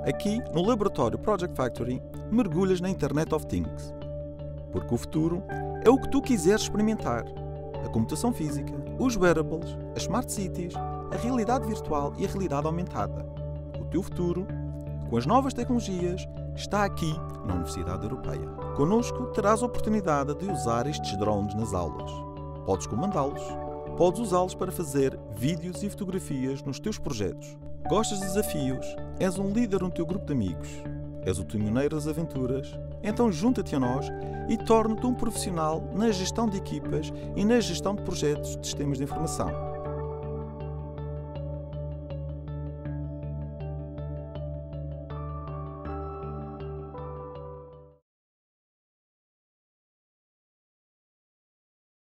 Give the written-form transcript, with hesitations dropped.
Aqui, no Laboratório Project Factory, mergulhas na Internet of Things. Porque o futuro é o que tu quiseres experimentar. A computação física, os wearables, as smart cities, a realidade virtual e a realidade aumentada. O teu futuro, com as novas tecnologias, está aqui na Universidade Europeia. Connosco terás a oportunidade de usar estes drones nas aulas. Podes comandá-los, podes usá-los para fazer vídeos e fotografias nos teus projetos. Gostas de desafios? És um líder no teu grupo de amigos? És o timoneiro das aventuras? Então junta-te a nós e torna-te um profissional na gestão de equipas e na gestão de projetos de sistemas de informação.